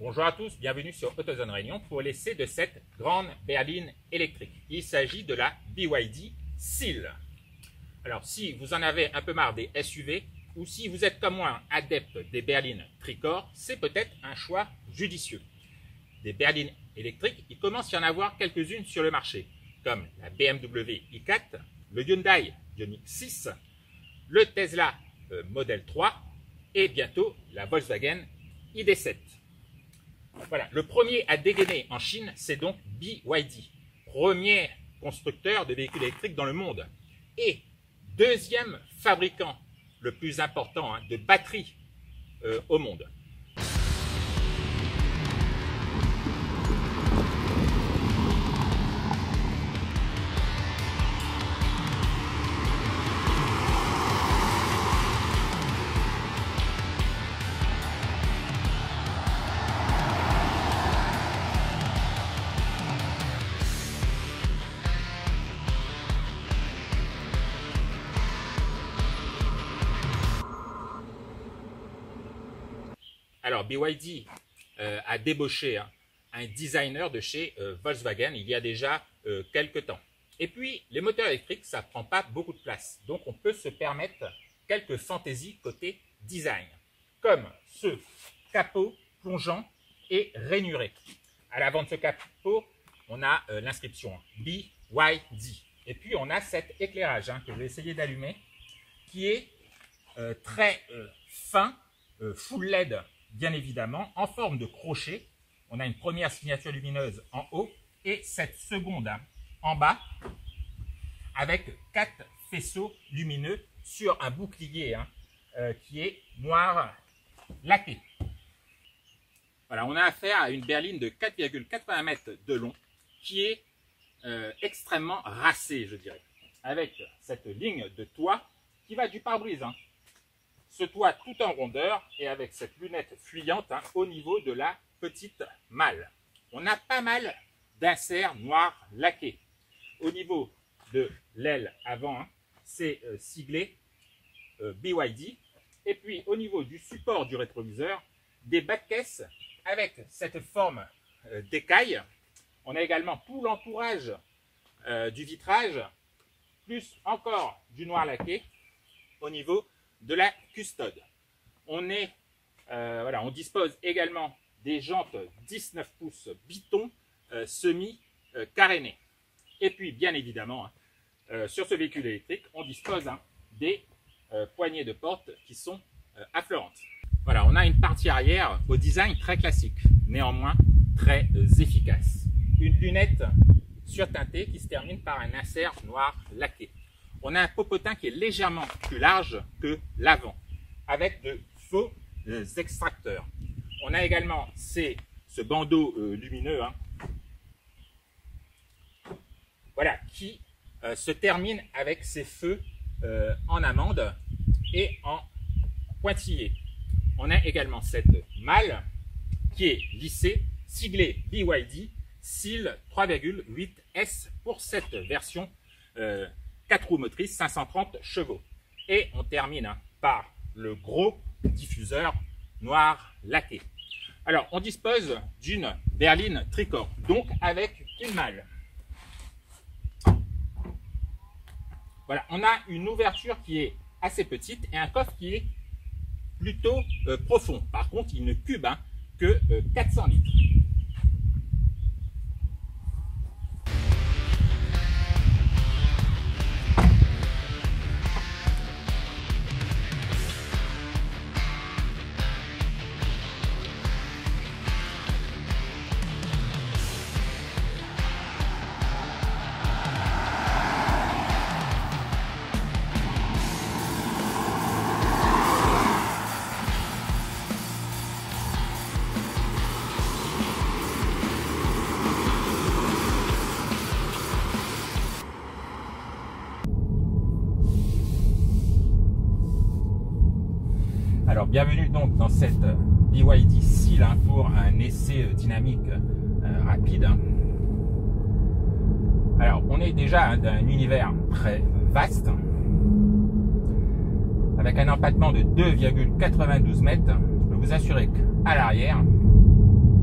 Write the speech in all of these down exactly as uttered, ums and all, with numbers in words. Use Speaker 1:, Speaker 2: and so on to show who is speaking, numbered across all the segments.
Speaker 1: Bonjour à tous, bienvenue sur AutoZone Réunion pour l'essai de cette grande berline électrique. Il s'agit de la B Y D Seal. Alors si vous en avez un peu marre des S U V ou si vous êtes comme moi adepte des berlines tricorps, c'est peut-être un choix judicieux. Des berlines électriques, il commence à y en avoir quelques-unes sur le marché, comme la B M W i quatre, le Hyundai Ioniq six, le Tesla euh, Model trois et bientôt la Volkswagen I D sept. Voilà, le premier à dégainer en Chine, c'est donc B Y D, premier constructeur de véhicules électriques dans le monde et deuxième fabricant le plus important hein, de batteries euh, au monde. Alors, B Y D euh, a débauché hein, un designer de chez euh, Volkswagen il y a déjà euh, quelques temps. Et puis, les moteurs électriques, ça ne prend pas beaucoup de place. Donc, on peut se permettre quelques fantaisies côté design, comme ce capot plongeant et rainuré. À l'avant de ce capot, on a euh, l'inscription B Y D. Et puis, on a cet éclairage hein, que je vais essayer d'allumer, qui est euh, très euh, fin, euh, full L E D. Bien évidemment, en forme de crochet. On a une première signature lumineuse en haut et cette seconde hein, en bas avec quatre faisceaux lumineux sur un bouclier hein, euh, qui est noir laqué. Voilà, on a affaire à une berline de quatre virgule quatre-vingts mètres de long qui est euh, extrêmement racée, je dirais, avec cette ligne de toit qui va du pare-brise. Hein. Ce toit tout en rondeur et avec cette lunette fuyante hein, au niveau de la petite malle. On a pas mal d'inserts noirs laqués. Au niveau de l'aile avant, hein, c'est euh, siglé euh, B Y D. Et puis au niveau du support du rétroviseur, des bas de caisse avec cette forme euh, d'écaille. On a également tout l'entourage euh, du vitrage, plus encore du noir laqué au niveau de la custode. On, est, euh, voilà, on dispose également des jantes dix-neuf pouces Biton euh, semi-carénées. Et puis, bien évidemment, hein, euh, sur ce véhicule électrique, on dispose hein, des euh, poignées de porte qui sont euh, affleurantes. Voilà, on a une partie arrière au design très classique, néanmoins très euh, efficace. Une lunette surteintée qui se termine par un insert noir laqué. On a un popotin qui est légèrement plus large que l'avant, avec de faux euh, extracteurs. On a également ces, ce bandeau euh, lumineux, hein, voilà, qui euh, se termine avec ces feux euh, en amande et en pointillé. On a également cette malle qui est lissée, siglée B Y D, Seal trois virgule huit S pour cette version euh, quatre roues motrices, cinq cent trente chevaux. Et on termine hein, par le gros diffuseur noir laqué. Alors, on dispose d'une berline tricorps, donc avec une malle. Voilà, on a une ouverture qui est assez petite et un coffre qui est plutôt euh, profond. Par contre, il ne cube hein, que euh, quatre cents litres. Alors, bienvenue donc dans cette B Y D Seal hein, pour un essai dynamique euh, rapide. Alors, on est déjà d'un univers très vaste, avec un empattement de deux virgule quatre-vingt-douze mètres. Je peux vous assurer qu'à l'arrière,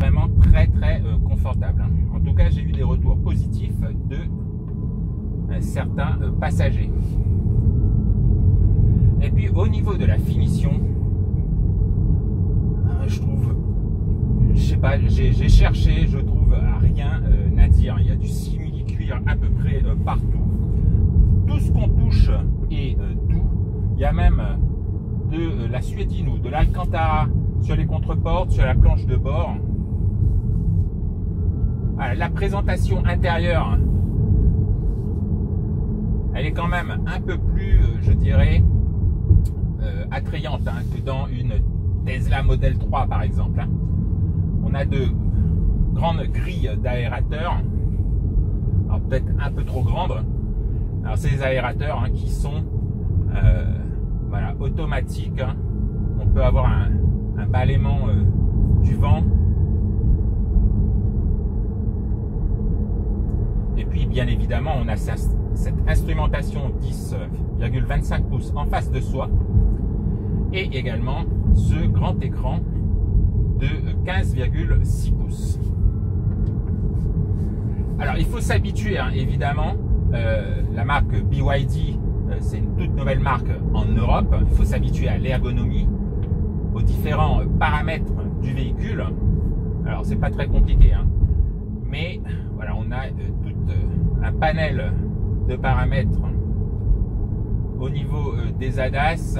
Speaker 1: vraiment très très euh, confortable. Hein. En tout cas, j'ai eu des retours positifs de euh, certains euh, passagers. Et puis au niveau de la finition, euh, je trouve, je sais pas, j'ai cherché, je trouve rien euh, à dire. Il y a du simili-cuir à peu près euh, partout. Tout ce qu'on touche est euh, doux. Il y a même de euh, la suédine ou de l'alcantara sur les contreportes, sur la planche de bord. Voilà, la présentation intérieure, elle est quand même un peu plus, euh, je dirais, euh, attrayante hein, que dans une Tesla Model trois par exemple. Hein. On a de grandes grilles d'aérateurs, alors peut-être un peu trop grandes. Alors c'est des aérateurs hein, qui sont euh, voilà, automatiques. Hein. On peut avoir un, un balaiement euh, du vent. Et puis bien évidemment on a cette instrumentation dix virgule vingt-cinq pouces en face de soi. Et également ce grand écran de quinze virgule six pouces. Alors il faut s'habituer hein, évidemment. Euh, la marque B Y D, euh, c'est une toute nouvelle marque en Europe. Il faut s'habituer à l'ergonomie, aux différents euh, paramètres du véhicule. Alors c'est pas très compliqué, hein. Mais voilà, on a euh, tout euh, un panel de paramètres au niveau euh, des A D A S,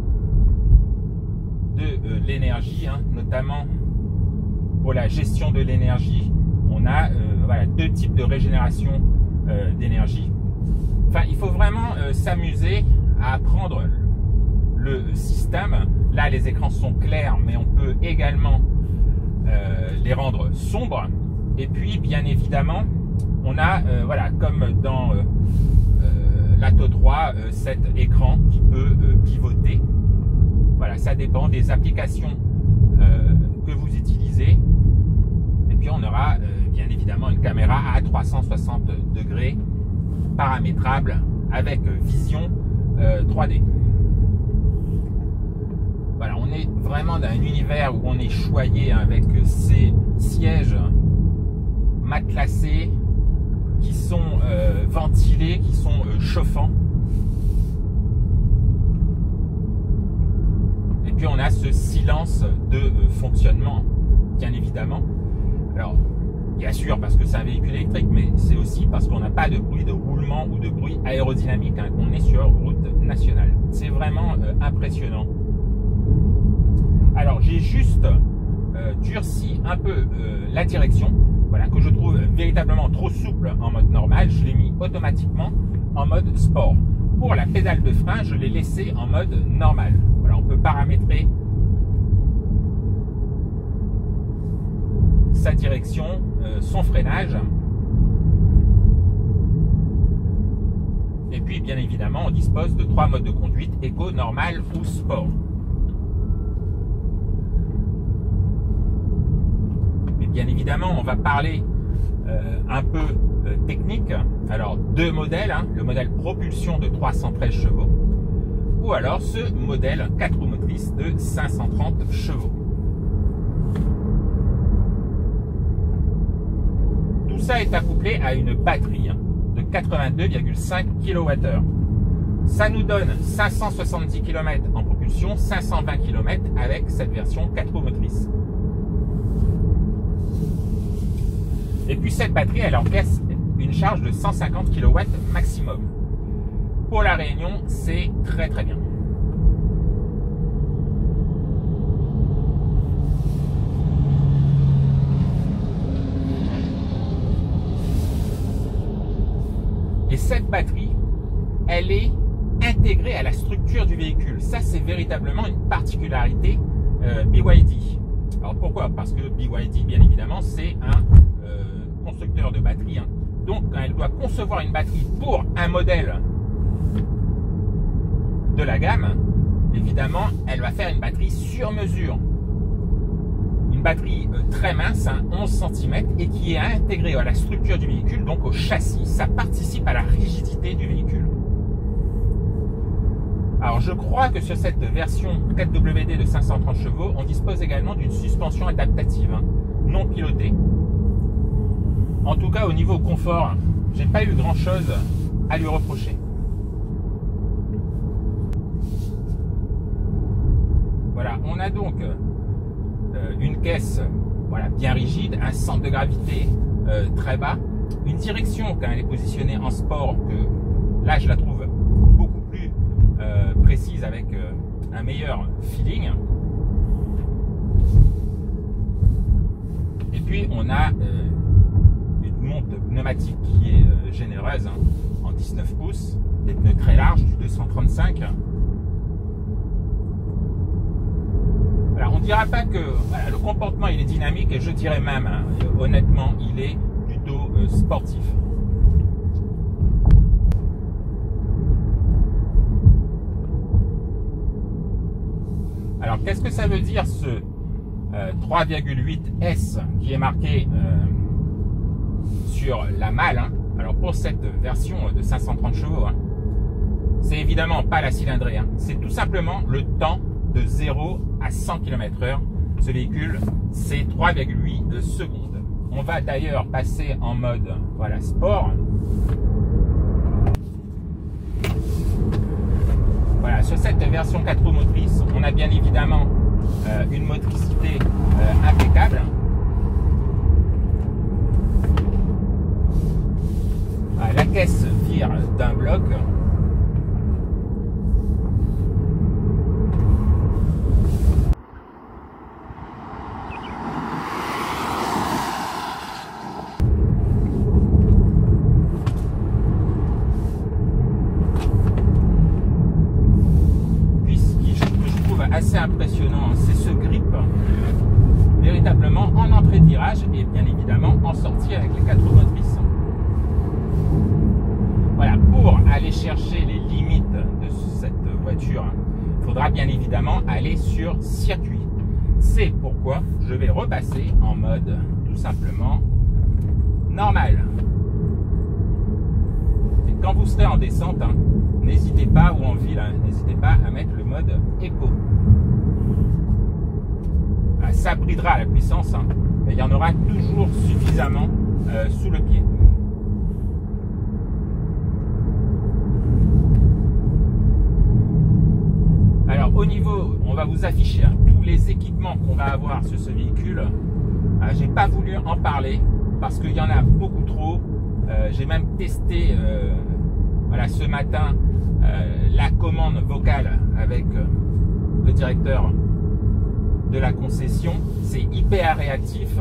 Speaker 1: de euh, l'énergie, hein, notamment pour la gestion de l'énergie. On a euh, voilà, deux types de régénération euh, d'énergie. Enfin, il faut vraiment euh, s'amuser à apprendre le système. Là, les écrans sont clairs, mais on peut également euh, les rendre sombres. Et puis, bien évidemment, on a, euh, voilà, comme dans euh, euh, l'Atto trois, euh, cet écran qui peut euh, pivoter. Voilà, ça dépend des applications euh, que vous utilisez. Et puis, on aura euh, bien évidemment une caméra à trois cent soixante degrés paramétrable avec vision euh, trois D. Voilà, on est vraiment dans un univers où on est choyé avec ces sièges matelassés qui sont euh, ventilés, qui sont euh, chauffants. Et puis on a ce silence de euh, fonctionnement, bien évidemment. Alors, bien sûr parce que c'est un véhicule électrique, mais c'est aussi parce qu'on n'a pas de bruit de roulement ou de bruit aérodynamique, hein, qu'on est sur route nationale. C'est vraiment euh, impressionnant. Alors j'ai juste euh, durci un peu euh, la direction, voilà, que je trouve véritablement trop souple en mode normal. Je l'ai mis automatiquement en mode sport. Pour la pédale de frein, je l'ai laissé en mode normal. Voilà, on peut paramétrer sa direction, euh, son freinage. Et puis bien évidemment on dispose de trois modes de conduite: éco, normal ou sport. Mais bien évidemment on va parler euh, un peu euh, technique. Alors deux modèles, hein, le modèle propulsion de trois cent treize chevaux ou alors ce modèle quatre roues motrices de cinq cent trente chevaux. Tout ça est accouplé à une batterie de quatre-vingt-deux virgule cinq kilowattheures. Ça nous donne cinq cent soixante-dix kilomètres en propulsion, cinq cent vingt kilomètres avec cette version quatre roues motrices. Et puis cette batterie, elle encaisse une charge de cent cinquante kilowatts maximum. Pour la Réunion, c'est très très bien. Et cette batterie, elle est intégrée à la structure du véhicule. Ça, c'est véritablement une particularité euh, B Y D. Alors pourquoi? Parce que B Y D, bien évidemment, c'est un euh, constructeur de batterie. Hein. Donc, quand elle doit concevoir une batterie pour un modèle de la gamme, évidemment, elle va faire une batterie sur mesure. Une batterie euh, très mince, hein, onze centimètres, et qui est intégrée à la structure du véhicule, donc au châssis. Ça participe à la rigidité du véhicule. Alors je crois que sur cette version quatre W D de cinq cent trente chevaux, on dispose également d'une suspension adaptative, hein, non piloté. En tout cas, au niveau confort, j'ai pas eu grand chose à lui reprocher. Voilà, on a donc euh, une caisse voilà, bien rigide, un centre de gravité euh, très bas, une direction quand elle est positionnée en sport, que là je la trouve beaucoup plus euh, précise avec euh, un meilleur feeling. Et puis on a euh, une monte pneumatique qui est euh, généreuse, hein, en dix-neuf pouces, des pneus très larges, du deux cent trente-cinq. Voilà, on ne dira pas que voilà, le comportement il est dynamique, et je dirais même, hein, honnêtement, il est plutôt euh, sportif. Alors qu'est-ce que ça veut dire ce euh, trois virgule huit S qui est marqué euh, sur la malle, hein. Alors pour cette version de cinq cent trente chevaux, hein, c'est évidemment pas la cylindrée, hein. C'est tout simplement le temps de zéro à cent kilomètres heure. Ce véhicule, c'est trois virgule huit secondes. On va d'ailleurs passer en mode voilà, sport. Voilà, sur cette version quatre roues motrices, on a bien évidemment euh, une motricité euh, impeccable. Ah, la caisse vire d'un bloc. Assez impressionnant, c'est ce grip véritablement en entrée de virage et bien évidemment en sortie avec les quatre roues motrices. Voilà, pour aller chercher les limites de cette voiture, il faudra bien évidemment aller sur circuit. C'est pourquoi je vais repasser en mode tout simplement normal. Et quand vous serez en descente, hein, n'hésitez pas, ou en ville, hein, n'hésitez pas à mettre le mode éco. Ça bridera la puissance, hein, mais il y en aura toujours suffisamment euh, sous le pied. Alors au niveau, on va vous afficher hein, tous les équipements qu'on va avoir sur ce véhicule. Euh, j'ai pas voulu en parler parce qu'il y en a beaucoup trop. Euh, j'ai même testé euh, voilà, ce matin euh, la commande vocale avec euh, le directeur de la concession. C'est hyper réactif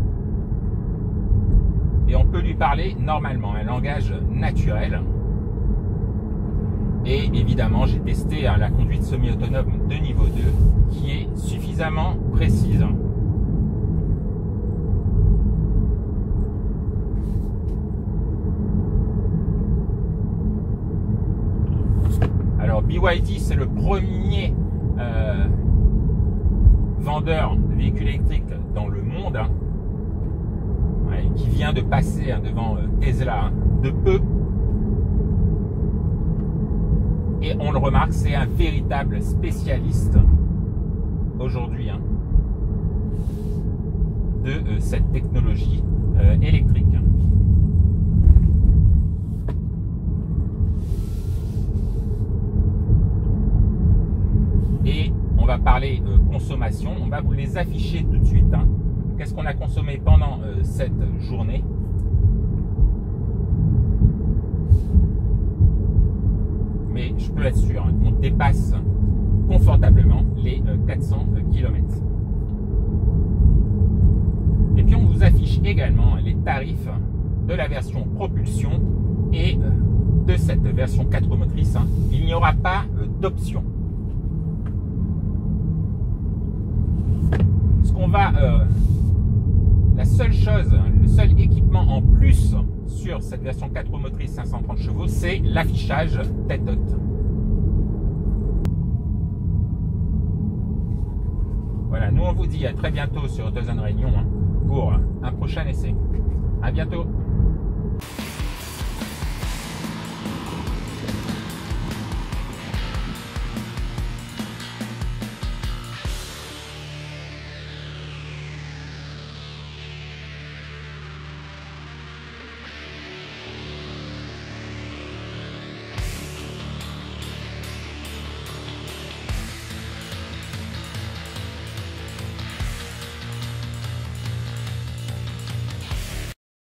Speaker 1: et on peut lui parler normalement, un langage naturel. Et évidemment, j'ai testé hein, la conduite semi-autonome de niveau deux qui est suffisamment précise. Alors B Y D, c'est le premier euh, vendeur de véhicules électriques dans le monde, hein, ouais, qui vient de passer hein, devant euh, Tesla hein, de peu. Et on le remarque, c'est un véritable spécialiste aujourd'hui hein, de euh, cette technologie euh, électrique. Et on va parler euh, consommation, on va vous les afficher tout de suite. Hein. Qu'est-ce qu'on a consommé pendant euh, cette journée? Mais je peux être sûr hein, qu'on dépasse confortablement les euh, quatre cents kilomètres. Et puis on vous affiche également les tarifs de la version propulsion et euh, de cette version quatre roues motrices. Hein. Il n'y aura pas euh, d'option. Ce qu'on va, euh, la seule chose, le seul équipement en plus sur cette version quatre roues motrices cinq cent trente chevaux, c'est l'affichage tête-haute. Voilà, nous on vous dit à très bientôt sur AutoZone Réunion hein, pour un prochain essai. À bientôt.